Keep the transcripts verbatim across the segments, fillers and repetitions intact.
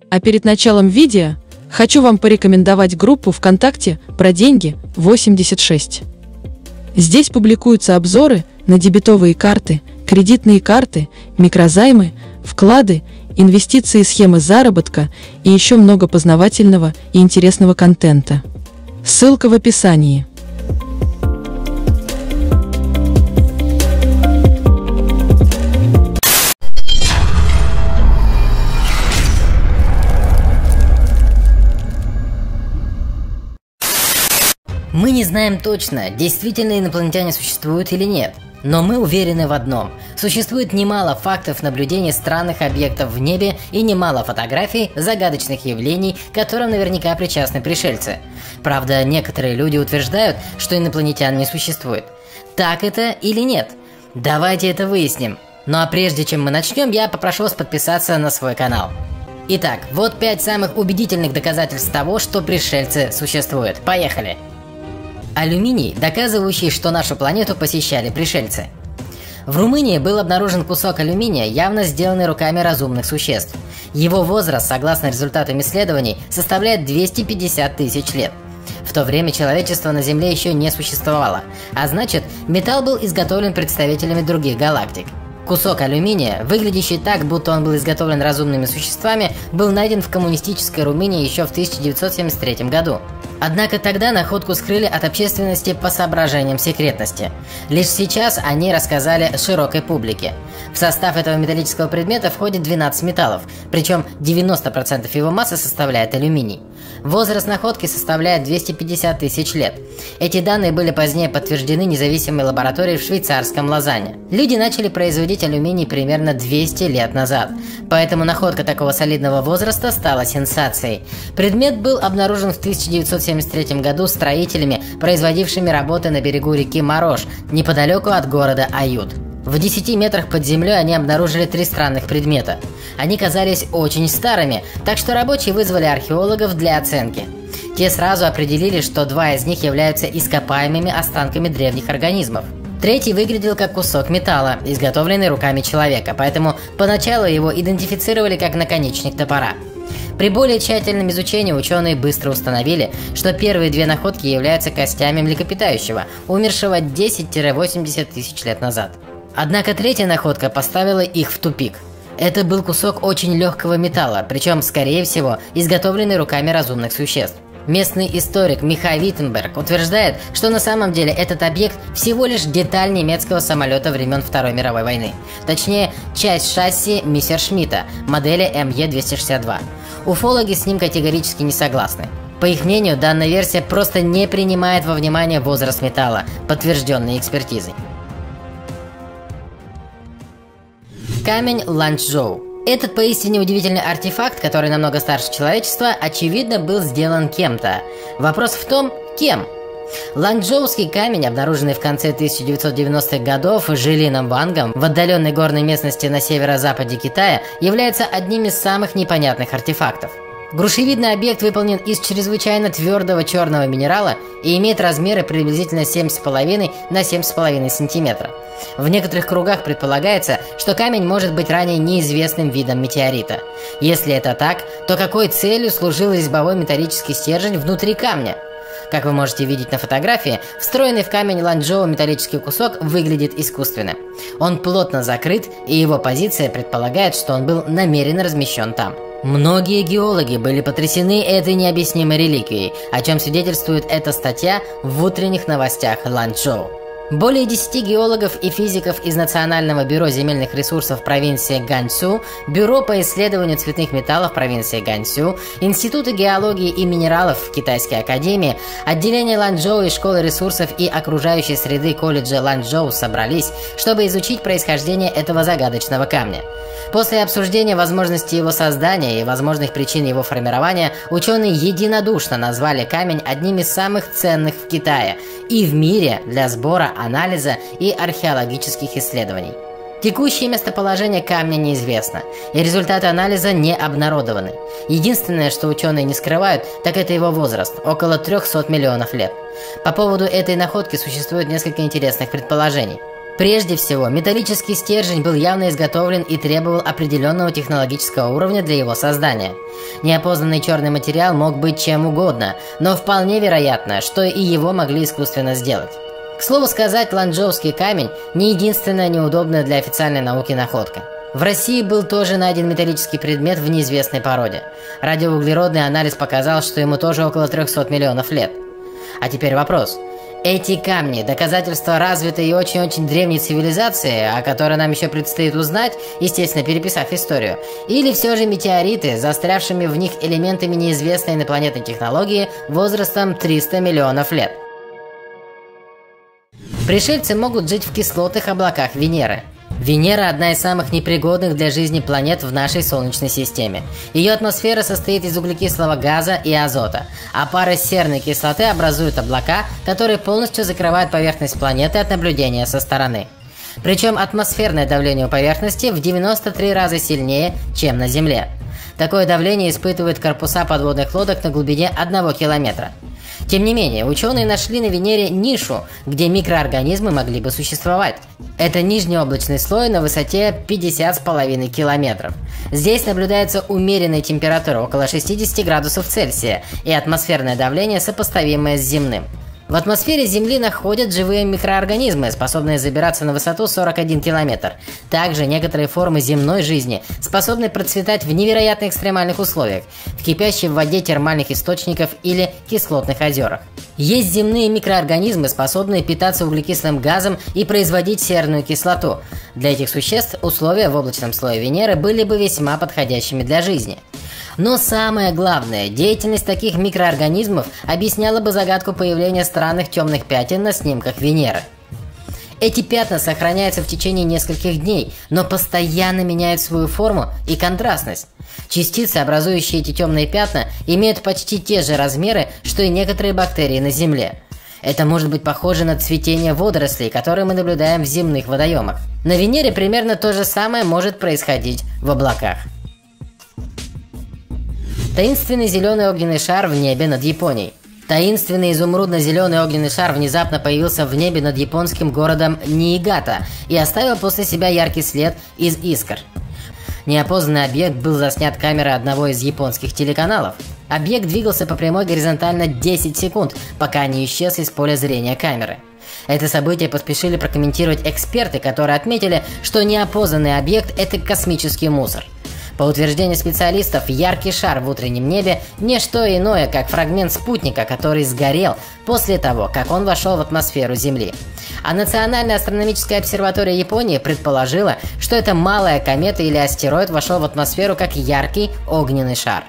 А перед началом видео хочу вам порекомендовать группу ВКонтакте «Про деньги восемьдесят шесть». Здесь публикуются обзоры на дебетовые карты, кредитные карты, микрозаймы, вклады, инвестиции, схемы заработка и еще много познавательного и интересного контента. Ссылка в описании. Мы не знаем точно, действительно инопланетяне существуют или нет, но мы уверены в одном. Существует немало фактов наблюдения странных объектов в небе и немало фотографий загадочных явлений, к которым наверняка причастны пришельцы. Правда, некоторые люди утверждают, что инопланетян не существует. Так это или нет? Давайте это выясним. Ну а прежде чем мы начнем, я попрошу вас подписаться на свой канал. Итак, вот пять самых убедительных доказательств того, что пришельцы существуют. Поехали! Алюминий, доказывающий, что нашу планету посещали пришельцы. В Румынии был обнаружен кусок алюминия, явно сделанный руками разумных существ. Его возраст, согласно результатам исследований, составляет двести пятьдесят тысяч лет. В то время человечество на Земле еще не существовало, а значит, металл был изготовлен представителями других галактик. Кусок алюминия, выглядящий так, будто он был изготовлен разумными существами, был найден в коммунистической Румынии еще в тысяча девятьсот семьдесят третьем году. Однако тогда находку скрыли от общественности по соображениям секретности. Лишь сейчас о ней рассказали широкой публике. В состав этого металлического предмета входит двенадцать металлов, причем девяносто процентов его массы составляет алюминий. Возраст находки составляет двести пятьдесят тысяч лет. Эти данные были позднее подтверждены независимой лабораторией в швейцарском Лозанне. Люди начали производить алюминий примерно двести лет назад, поэтому находка такого солидного возраста стала сенсацией. Предмет был обнаружен в тысяча девятьсот семьдесят третьем году строителями, производившими работы на берегу реки Марош, неподалеку от города Ают. В десяти метрах под землей они обнаружили три странных предмета. Они казались очень старыми, так что рабочие вызвали археологов для оценки. Те сразу определили, что два из них являются ископаемыми останками древних организмов. Третий выглядел как кусок металла, изготовленный руками человека, поэтому поначалу его идентифицировали как наконечник топора. При более тщательном изучении ученые быстро установили, что первые две находки являются костями млекопитающего, умершего десять-восемьдесят тысяч лет назад. Однако третья находка поставила их в тупик. Это был кусок очень легкого металла, причем, скорее всего, изготовленный руками разумных существ. Местный историк Михай Виттенберг утверждает, что на самом деле этот объект всего лишь деталь немецкого самолета времен Второй мировой войны. Точнее, часть шасси Мессершмитта модели эм е двести шестьдесят два. Уфологи с ним категорически не согласны. По их мнению, данная версия просто не принимает во внимание возраст металла, подтвержденный экспертизой. Камень Ланчжоу. Этот поистине удивительный артефакт, который намного старше человечества, очевидно был сделан кем-то. Вопрос в том, кем? Ланчжоуский камень, обнаруженный в конце тысяча девятьсот девяностых годов Жилином Вангом в отдаленной горной местности на северо-западе Китая, является одним из самых непонятных артефактов. Грушевидный объект выполнен из чрезвычайно твердого черного минерала и имеет размеры приблизительно семь с половиной на семь с половиной сантиметра. В некоторых кругах предполагается, что камень может быть ранее неизвестным видом метеорита. Если это так, то какой целью служил резьбовой металлический стержень внутри камня? Как вы можете видеть на фотографии, встроенный в камень Ланчжоу металлический кусок выглядит искусственно. Он плотно закрыт, и его позиция предполагает, что он был намеренно размещен там. Многие геологи были потрясены этой необъяснимой реликвией, о чем свидетельствует эта статья в утренних новостях Ланчжоу. Более десяти геологов и физиков из Национального бюро земельных ресурсов провинции Ганьсу, Бюро по исследованию цветных металлов провинции Ганьсу, Института геологии и минералов в Китайской академии, отделение Ланчжоу и Школы ресурсов и окружающей среды колледжа Ланчжоу собрались, чтобы изучить происхождение этого загадочного камня. После обсуждения возможности его создания и возможных причин его формирования, ученые единодушно назвали камень одним из самых ценных в Китае и в мире для сбора, анализа и археологических исследований. Текущее местоположение камня неизвестно, и результаты анализа не обнародованы. Единственное, что ученые не скрывают, так это его возраст – около трёхсот миллионов лет. По поводу этой находки существует несколько интересных предположений. Прежде всего, металлический стержень был явно изготовлен и требовал определенного технологического уровня для его создания. Неопознанный черный материал мог быть чем угодно, но вполне вероятно, что и его могли искусственно сделать. К слову сказать, ланчжоуский камень не единственная неудобная для официальной науки находка. В России был тоже найден металлический предмет в неизвестной породе. Радиоуглеродный анализ показал, что ему тоже около трехсот миллионов лет. А теперь вопрос. Эти камни – доказательства развитой и очень-очень древней цивилизации, о которой нам еще предстоит узнать, естественно, переписав историю, или все же метеориты, застрявшими в них элементами неизвестной инопланетной технологии возрастом триста миллионов лет? Пришельцы могут жить в кислотных облаках Венеры. Венера – одна из самых непригодных для жизни планет в нашей Солнечной системе. Ее атмосфера состоит из углекислого газа и азота, а пары серной кислоты образуют облака, которые полностью закрывают поверхность планеты от наблюдения со стороны. Причем атмосферное давление у поверхности в девяносто три раза сильнее, чем на Земле. Такое давление испытывают корпуса подводных лодок на глубине одного километра. Тем не менее, ученые нашли на Венере нишу, где микроорганизмы могли бы существовать. Это нижнеоблачный слой на высоте пятьдесят с половиной километров. Здесь наблюдается умеренная температура около шестидесяти градусов Цельсия и атмосферное давление, сопоставимое с земным. В атмосфере Земли находят живые микроорганизмы, способные забираться на высоту сорок один километр. Также некоторые формы земной жизни способны процветать в невероятно экстремальных условиях, в кипящей в воде термальных источников или кислотных озерах. Есть земные микроорганизмы, способные питаться углекислым газом и производить серную кислоту. Для этих существ условия в облачном слое Венеры были бы весьма подходящими для жизни. Но самое главное, деятельность таких микроорганизмов объясняла бы загадку появления странных темных пятен на снимках Венеры. Эти пятна сохраняются в течение нескольких дней, но постоянно меняют свою форму и контрастность. Частицы, образующие эти темные пятна, имеют почти те же размеры, что и некоторые бактерии на Земле. Это может быть похоже на цветение водорослей, которые мы наблюдаем в земных водоемах. На Венере примерно то же самое может происходить в облаках. Таинственный зеленый огненный шар в небе над Японией. Таинственный изумрудно-зеленый огненный шар внезапно появился в небе над японским городом Ниигата и оставил после себя яркий след из искр. Неопознанный объект был заснят камерой одного из японских телеканалов. Объект двигался по прямой горизонтально десять секунд, пока не исчез из поля зрения камеры. Это событие поспешили прокомментировать эксперты, которые отметили, что неопознанный объект – это космический мусор. По утверждению специалистов, яркий шар в утреннем небе – не что иное, как фрагмент спутника, который сгорел после того, как он вошел в атмосферу Земли. А Национальная астрономическая обсерватория Японии предположила, что это малая комета или астероид вошел в атмосферу как яркий огненный шар.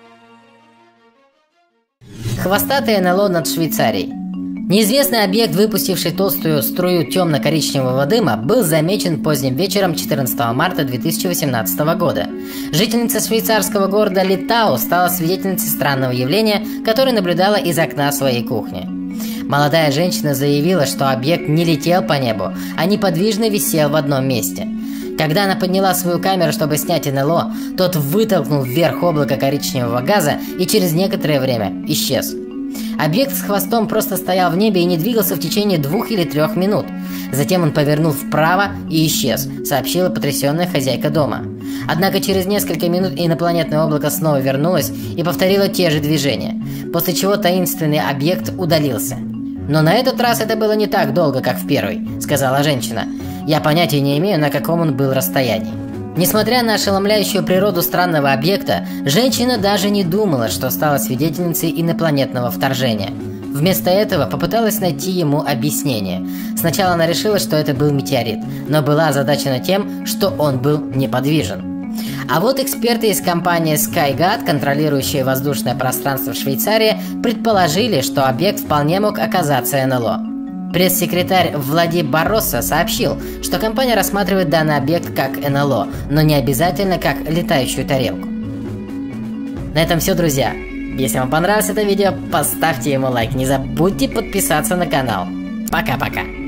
Хвостатое эн эл о над Швейцарией. Неизвестный объект, выпустивший толстую струю темно-коричневого дыма, был замечен поздним вечером четырнадцатого марта две тысячи восемнадцатого года. Жительница швейцарского города Литтау стала свидетельницей странного явления, которое наблюдала из окна своей кухни. Молодая женщина заявила, что объект не летел по небу, а неподвижно висел в одном месте. Когда она подняла свою камеру, чтобы снять эн эл о, тот вытолкнул вверх облако коричневого газа и через некоторое время исчез. Объект с хвостом просто стоял в небе и не двигался в течение двух или трех минут. Затем он повернул вправо и исчез, сообщила потрясенная хозяйка дома. Однако через несколько минут инопланетное облако снова вернулось и повторило те же движения, после чего таинственный объект удалился. «Но на этот раз это было не так долго, как в первый», — сказала женщина. «Я понятия не имею, на каком он был расстоянии». Несмотря на ошеломляющую природу странного объекта, женщина даже не думала, что стала свидетельницей инопланетного вторжения. Вместо этого попыталась найти ему объяснение. Сначала она решила, что это был метеорит, но была озадачена тем, что он был неподвижен. А вот эксперты из компании SkyGuard, контролирующие воздушное пространство в Швейцарии, предположили, что объект вполне мог оказаться эн эл о. Пресс-секретарь Влади Барроса сообщил, что компания рассматривает данный объект как эн эл о, но не обязательно как летающую тарелку. На этом все, друзья. Если вам понравилось это видео, поставьте ему лайк. Не забудьте подписаться на канал. Пока-пока.